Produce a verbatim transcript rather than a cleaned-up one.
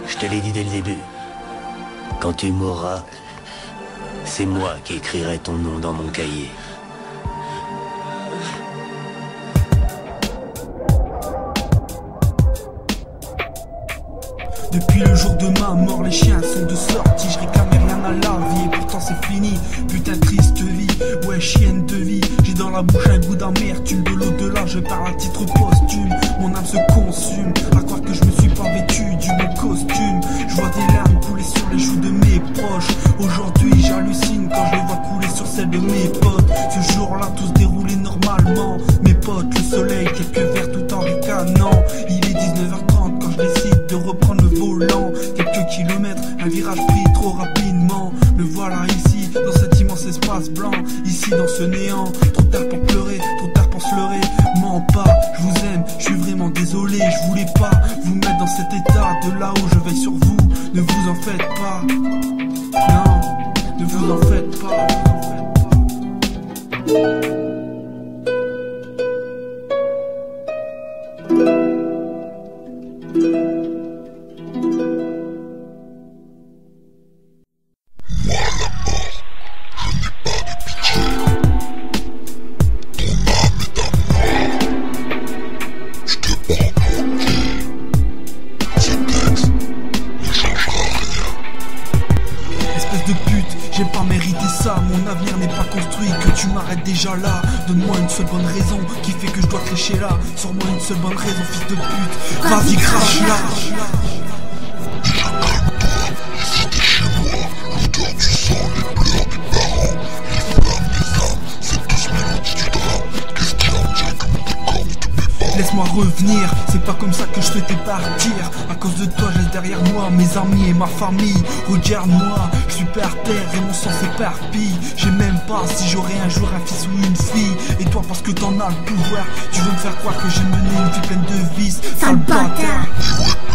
Je te l'ai dit dès le début. Quand tu mourras, c'est moi qui écrirai ton nom dans mon cahier. Depuis le jour de ma mort, les chiens sont de sortie. Je réclamais rien à la vie et pourtant c'est fini. Putain triste vie, ouais chienne de vie. J'ai dans la bouche un goût d'amertume. De l'au-delà je parle à titre posthume. Mon âme se consume, à croire que je me suis pas vêtu du bon costume. Je vois des larmes couler sur les joues de mes proches. Aujourd'hui j'hallucine quand je les vois couler sur celles de mes potes. Ce jour-là tout se déroulait normalement. Mes potes, le soleil, quelques verres tout en ricanant. Il est dix-neuf heures trente quand je décide de reprendre le volant. Quelques kilomètres, un virage pris trop rapidement. Me voilà ici, dans cet immense espace blanc. Ici dans ce néant, trop tard pour pleurer, trop tard pour se leurrer. Mens pas, je vous aime, je suis vraiment désolé. Je voulais pas vous mettre dans cet état. De là où je veille sur vous, ne vous en faites pas. Non, ne vous en faites pas. J'ai pas mérité ça, mon avenir n'est pas construit, que tu m'arrêtes déjà là. Donne-moi une seule bonne raison qui fait que je dois te lécher là. Sors-moi une seule bonne raison, fils de pute. Vas-y, crache là. Déjà calme-toi, ici t'es chez moi. L'odeur du sang, les pleurs des parents, les flammes des âmes, cette douce mélodie du drame. Qu'est-ce qu'il en tient que mon corps ne te plaît pas? Laisse-moi revenir, c'est pas comme ça que je souhaitais partir. À cause de toi, je laisse derrière moi mes amis et ma famille. Regarde-moi, je suis par terre et mon sang s'éparpille. J'ai même pas si j'aurai un jour un fils ou une fille. Et toi, parce que t'en as le pouvoir, tu veux me faire croire que j'ai mené une vie pleine de vices. Sale bâtard.